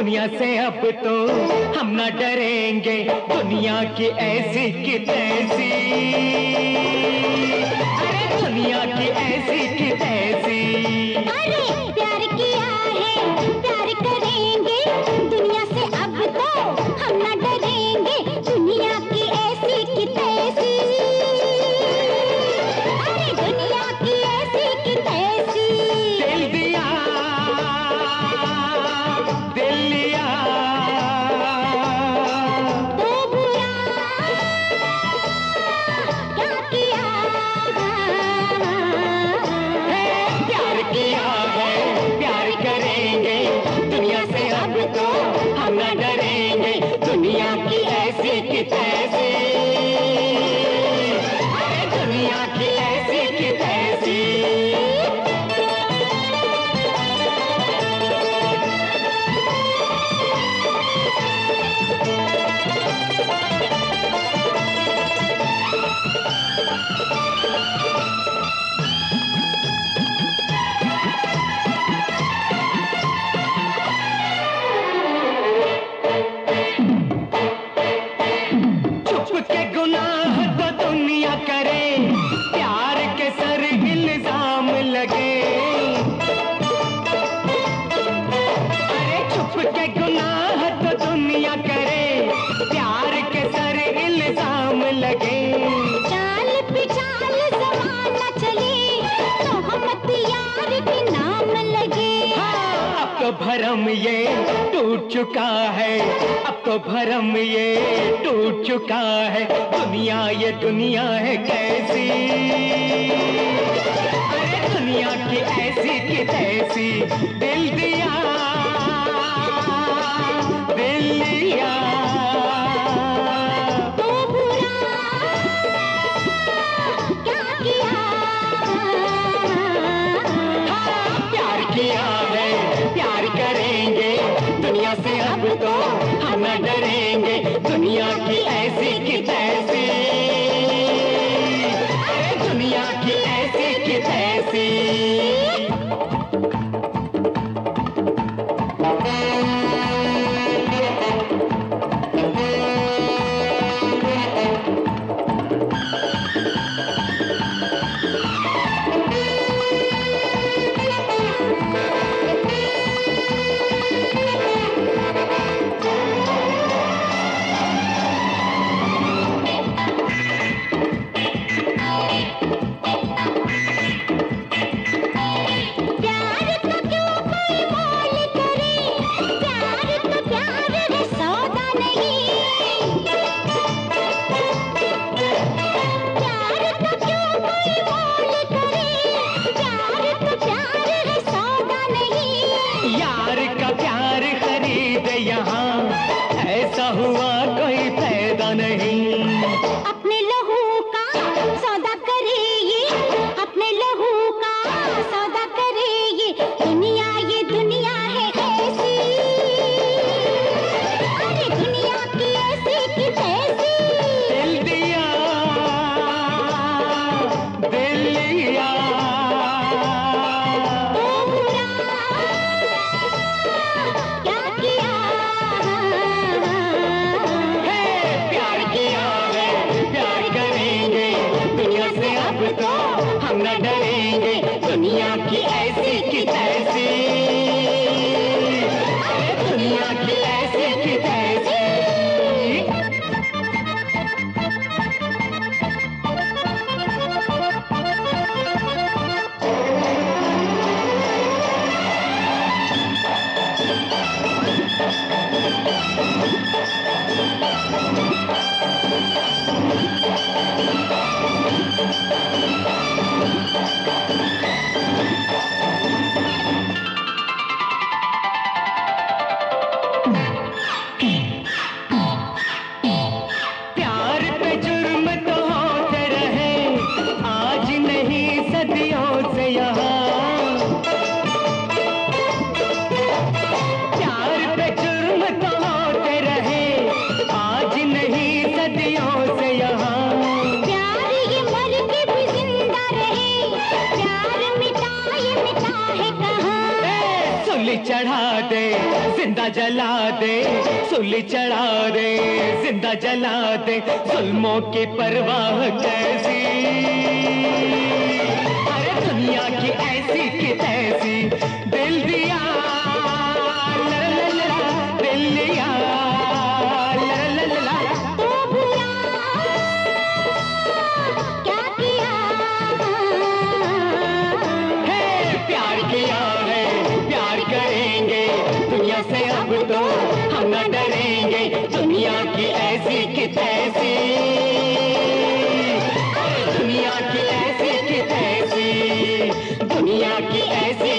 दुनिया से अब तो हम न डरेंगे, दुनिया की ऐसी की तैसी, अरे दुनिया की ऐसी की तैसी। अरे प्यार किया है प्यार करेंगे, दुनिया से अब तो हम न डरेंगे, दुनिया की ऐसी की तैसी, अरे दुनिया की ऐसी की तैसी। दिल दिया दिल लिया तो बुरा क्या किया, प्यार किया है प्यार करेंगे, दुनिया से अब तो हम न डरेंगे, दुनिया की ऐसी की तैसी, अरे दुनिया की ऐसी की तैसी। छुप के गुनाह तो दुनिया करे, प्यार के सर इल्जाम लगे, अरे छुप के गुनाह तो दुनिया करे, प्यार के सर इल्जाम लगे। चाल पे चाल जमाना चले, तो हम यार के नाम लगे। अब तो भरम ये टूट चुका है, अब तो भरम ये टूट चुका है, दुनिया ये दुनिया है कैसी, अरे दुनिया की ऐसी की तैसी। दिल दिया दिल लिया तो बुरा क्या किया, प्यार किया है प्यार करेंगे, दुनिया से अब तो हम न डरेंगे, दुनिया की ऐसी की तैसी, अरे दुनिया की ऐसी की तैसी। प्यार का क्यों कोई मोल करे, प्यार तो प्यार है सौदा नहीं। प्यार का क्यों कोई मोल करे, प्यार तो प्यार है सौदा नहीं। यार का प्यार खरीद यहाँ, ऐसा हुआ कोई फायदा नहीं। अपने लहू का सौदा करे ये, अपने लहू का सौदा करे ये दुनिया है ऐसी, अरे दुनिया की ऐसी की तैसी। दिल दिया दिल लिया तो बुरा क्या किया, प्यार किया है प्यार करेंगे, दुनिया से अब तो हम न डरेंगे, दुनिया की ऐसी की तैसी, अरे दुनिया की ऐसी की तैसी। दे, जिंदा जला दे, सूली चढ़ा दे, जिंदा जला दे, जुल्मों की परवाह कैसी, अरे दुनिया की ऐसी की तैसी, दिल दिया ला ला ला ला, दिल दिया ला ला ला ला। तो बुरा क्या किया, है प्यार किया है, प्यार करेंगे, दुनिया से अब तो हम न डरेंगे, दुनिया की ऐसी की तैसी, दुनिया की ऐसी की तैसी, दुनिया की ऐसी